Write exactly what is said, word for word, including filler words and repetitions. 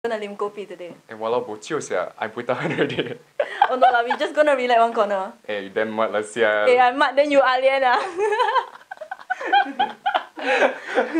Gonna lim kopi today. Eh, walau bocil sia, I put tahan already. Oh no lah, we just gonna relax one corner. Eh, then mat lah sia. Eh, I mat then you alien ah.